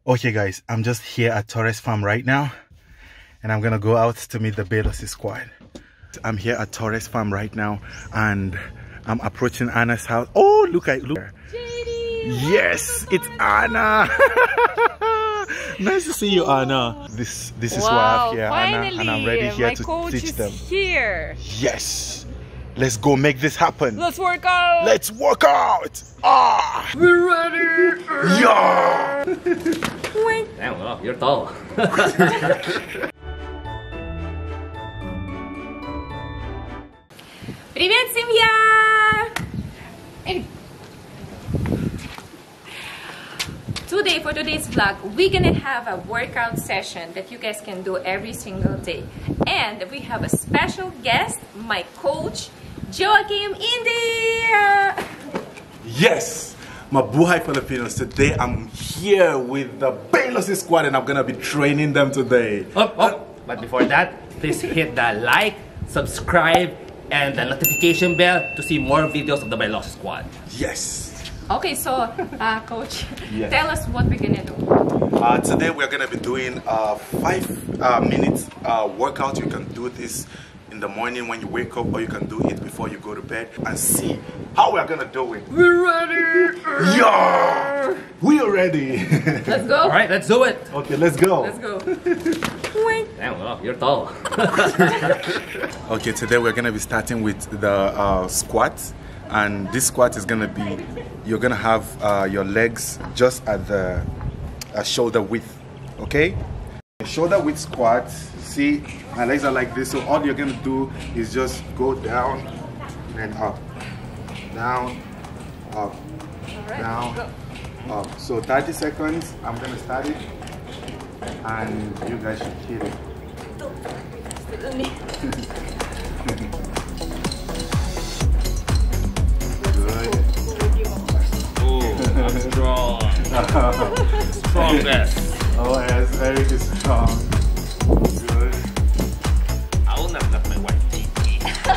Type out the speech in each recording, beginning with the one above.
Okay guys, I'm just here at Torres Farm right now and I'm gonna go out to meet the Baylosis squad. I'm here at Torres Farm right now and I'm approaching Anna's house. Oh, look. JD, yes, it's Anna. Nice to see you, Anna. This is what I have here, finally, Anna, and I'm ready here to teach them. Here. Yes. Let's go make this happen. Let's work out. Let's work out. Ah. We're ready. Yeah. Damn, well, you're tall. Privet, sem'ya. Today, for today's vlog, we're gonna have a workout session that you guys can do every single day. And we have a special guest, my coach, Joachim India. Yes, Mabuhay Filipinos. Today I'm here with the Baylosis squad and I'm gonna be training them today. But before that, please hit the like, subscribe, and the notification bell to see more videos of the Baylosis squad. Yes. Okay, so coach, yes. Tell us what we're gonna do. Today we're gonna be doing a 5-minute workout. You can do this in the morning when you wake up, or you can do it before you go to bed, and see how we're gonna do it. We're ready. Yeah, we are ready. Let's go. All right, let's do it. Okay, let's go. Let's go. Damn, well, you're tall. Okay, today we're gonna be starting with the squats, and this squat is gonna be, you're gonna have your legs just at the shoulder width. Okay, shoulder width squat. See, my legs are like this, so all you're gonna do is just go down and up, down, up, down, up. So 30 seconds. I'm gonna start it, and you guys should hit it. Good. Ooh, I'm strong. Strongest. Oh, yes, very strong. Good. I will not let my wife take me.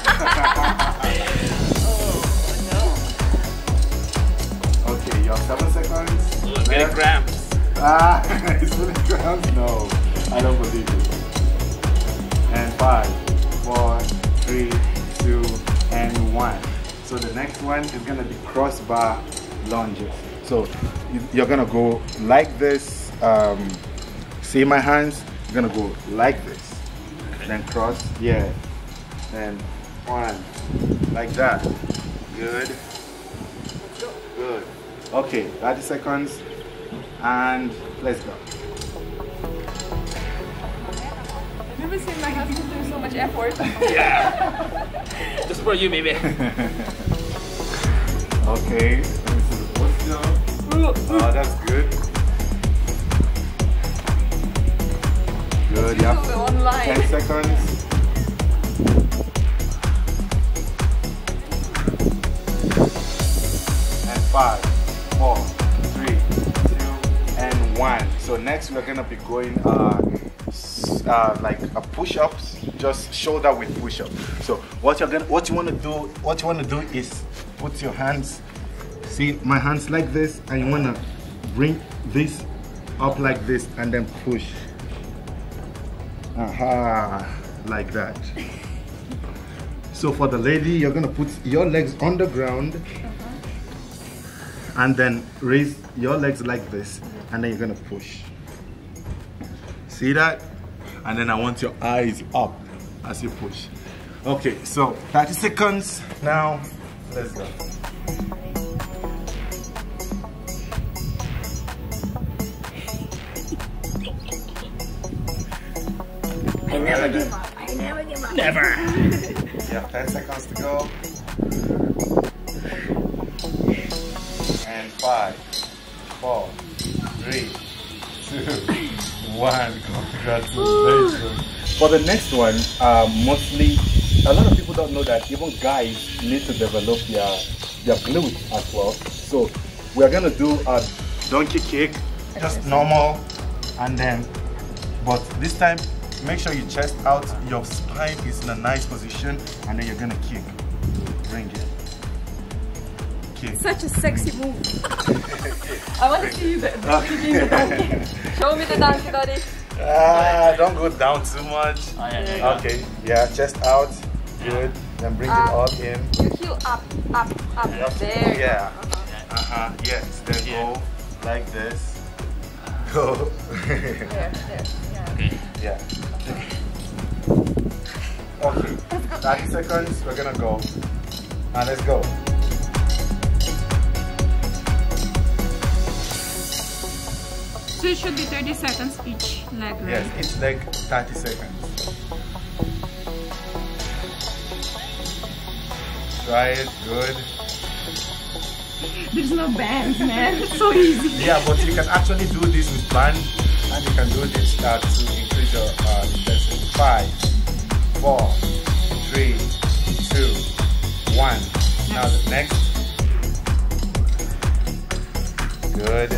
Okay, you have 7 seconds. Ooh, it's getting cramps. It's really cramps? No, I don't believe it. And 5, 4, 3, 2, and 1. So the next one is gonna be crossbar lunges. So you're gonna go like this. See my hands? You're gonna go like this. Then cross, yeah. Then 1, like that. Good. Good. Okay, 30 seconds. And let's go. I've never seen my husband do so much effort. Yeah. Just for you, baby. Okay, let me see the posture. Oh, that's good. Good, yeah. 10 seconds. And 5, 4, 3, 2, and 1. So next we're gonna be going like a push-ups, just shoulder width push-up. So what you want to do is put your hands, see my hands like this, and you want to bring this up like this and then push. Like that. So for the lady, you're gonna put your legs on the ground and then raise your legs like this, and then you're gonna push. See that? And then I want your eyes up as you push. Okay, so 30 seconds now. Let's go. I never give up. I never give up. Never. You have 10 seconds to go. And 5, 4, 3, 2, 1. Congratulations. For the next one, mostly, a lot of people don't know that even guys need to develop their glutes as well. So we're gonna do a donkey kick, just normal, and then, but this time, make sure you chest out, your spine is in a nice position, and then you're gonna kick. Bring it. Okay. Such a sexy move. I want to see you the donkey. Show me the donkey, Daddy. Don't go down too much. Okay, yeah, chest out. Good. Then bring it all in. You heel up. There. Yeah. Yes. Then go like this. Go. There. Yeah. Okay. Yeah. Okay. 30 seconds. We're gonna go. And let's go. So it should be 30 seconds each leg, right? Yes, each leg 30 seconds. Try it, good. There's no bands, man. It's so easy. Yeah, but you can actually do this with band, and you can do this to increase your intensity. 5, 4, 3, 2, 1. Now the next. Good.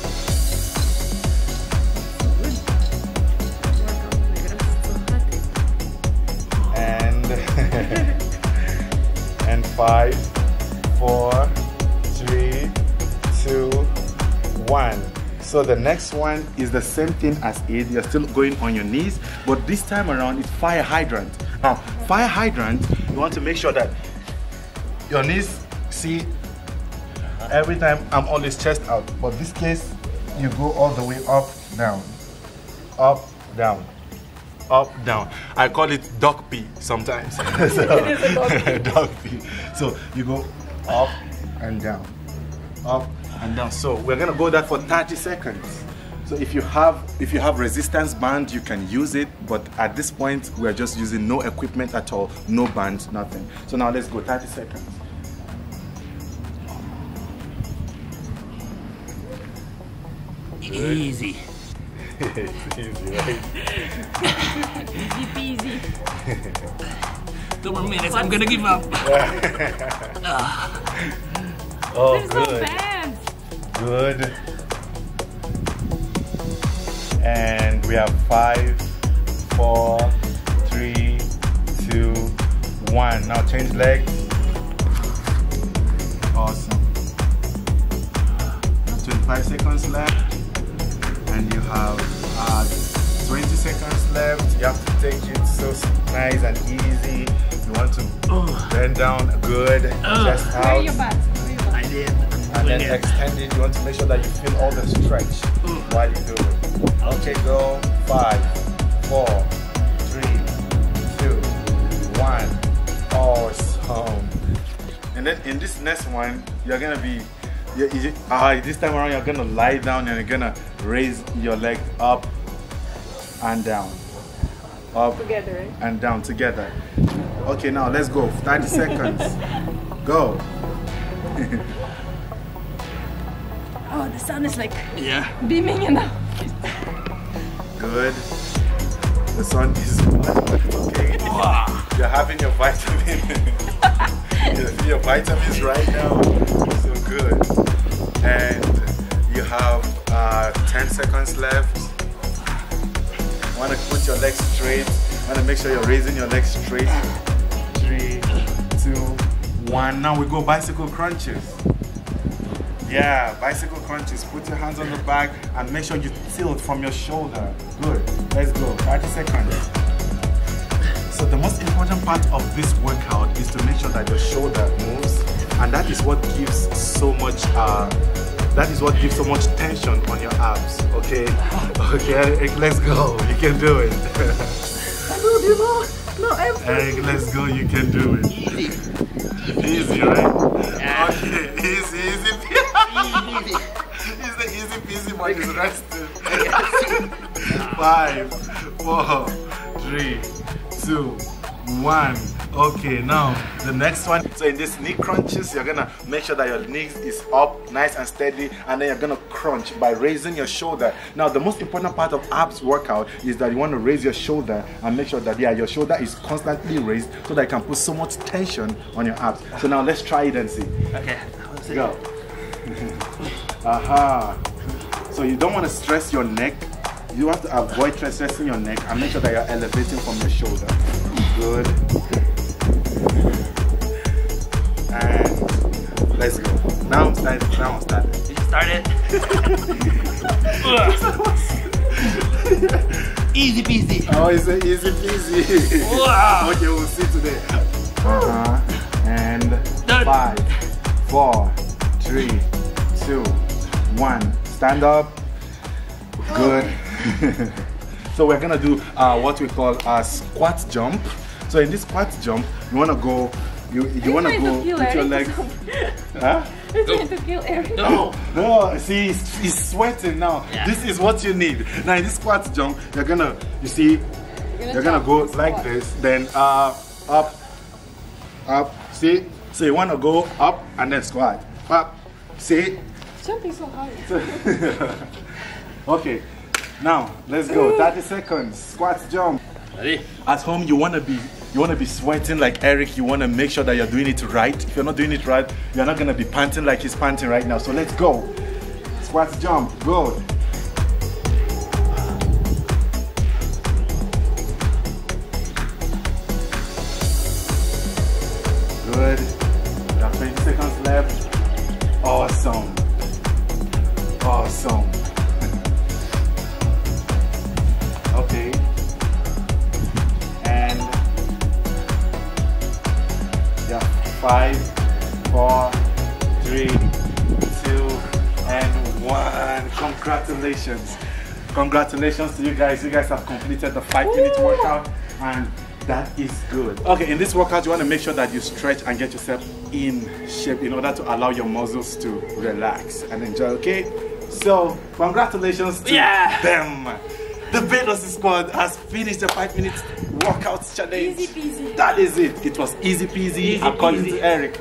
And 5, 4, 3, 2, 1. So the next one is the same thing as it. You're still going on your knees, but this time around it's fire hydrant. Now, fire hydrant, you want to make sure that your knees, see, every time I'm always chest out, but this case, you go all the way up, down, up, down. Up, down. I call it dog pee sometimes. So, dog pee. So you go up and down, up and down. So we're gonna go that for 30 seconds. So if you have resistance band, you can use it. But at this point, we're just using no equipment at all, no bands, nothing. So now let's go 30 seconds. Easy. It's easy, right? Easy peasy. 2 more minutes, I'm gonna give up. Oh, There's good. no bands. Good. And we have 5, 4, 3, 2, 1. Now change legs. Awesome. 25 seconds left. And you have 20 seconds left. You have to take it so nice and easy. You want to bend down good, chest Where are out. your butts? I did. And then extend it. You want to make sure that you feel all the stretch while you do it. Okay, go. 5, 4, 3, 2, 1. Awesome. And then in this next one, you're gonna be this time around you're gonna lie down and you're gonna raise your leg up and down, up Together, right? and down together. Okay, now let's go. 30 seconds. Go. Oh, the sun is like Yeah. beaming in the. Good. The sun is okay. You're having your vitamin. Your vitamins right now. So good. And you have 10 seconds left. Want to put your legs straight. Want to make sure you're raising your legs straight. 3, 2, 1. Now we go bicycle crunches. Yeah, bicycle crunches. Put your hands on the back and make sure you tilt from your shoulder. Good. Let's go. 30 seconds. So the most important part of this workout is to make sure that your shoulder moves, and that is what gives so much tension on your abs. Okay. Okay, let's go. You can do it. Eric, let's go. You can do it. Easy, right? Yeah. Okay, easy. It's the easy peasy, but it's rested. 5, 4, 3, 2, 1. Okay, now the next one. So in this knee crunches, you're gonna make sure that your knees is up nice and steady, and then you're gonna crunch by raising your shoulder. Now the most important part of abs workout is that you want to raise your shoulder and make sure that your shoulder is constantly raised so that you can put so much tension on your abs. So now let's try it and see. Okay. Go. Aha. So you don't want to stress your neck. You have to avoid stressing your neck and make sure that you're elevating from your shoulder. Good. And let's go. Now I'm starting. You started. Easy peasy. Oh, it's easy peasy. Wow. Okay, we'll see today. And 5, 4, 3, 2, 1. Stand up. Good. So we're gonna do what we call a squat jump. So in this squat jump, you wanna go. You wanna go with your legs. Huh? You're trying to kill Eric. No. See, he's sweating now. Yeah. This is what you need. Now in this squat jump, you're gonna go like this, then up. See? So you wanna go up and then squat. Up. See? Jumping so hard. Okay. Now let's go. 30 seconds. Squat jump. Ready? At home, you wanna be sweating like Eric. You wanna make sure that you're doing it right. If you're not doing it right, you're not gonna be panting like he's panting right now. So let's go. Squat jump. Good. Good. You have 20 seconds left. Awesome. Awesome. Okay. And yeah, 5, 4, 3, 2, and 1. Congratulations. Congratulations to you guys. You guys have completed the 5-minute workout, and that is good. Okay, in this workout, you want to make sure that you stretch and get yourself in shape in order to allow your muscles to relax and enjoy, okay? So, congratulations to them. The Baylosis squad has finished the 5-minute workout challenge. Easy peasy. That is it. It was easy peasy according to Eric.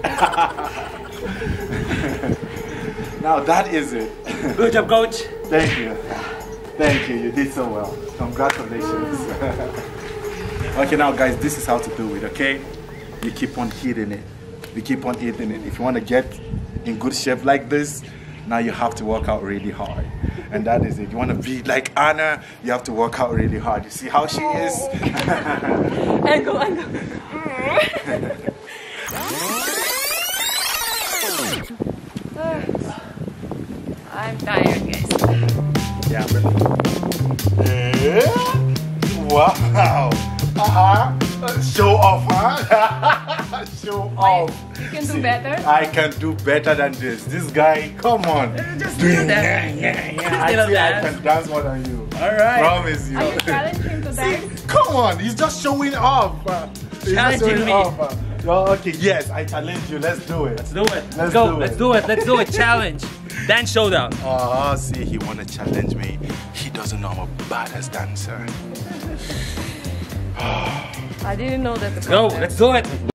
Now that is it. Good job, coach. Thank you. Thank you. You did so well. Congratulations. Okay, now guys, this is how to do it, okay? You keep on hitting it. You keep on hitting it. If you want to get in good shape like this, now you have to work out really hard. And that is it. You want to be like Anna, you have to work out really hard. You see how she is? Angle. I'm tired, guys. Yeah, wow. Show off, huh? Show off. You can do better. I can do better than this. This guy, come on. Just do that. I can dance more than you. Alright. Promise you. Are you challenging him to dance? Come on, he's just showing off. He's just Challenging showing me. off. Oh, okay, yes, I challenge you. Let's do it. Let's do it. Let's go. Let's do it. Let's do it. Challenge. Dance showdown. Oh, see, he wanna challenge me. He doesn't know I'm a badass dancer. I didn't know that. Let's go. Let's do it.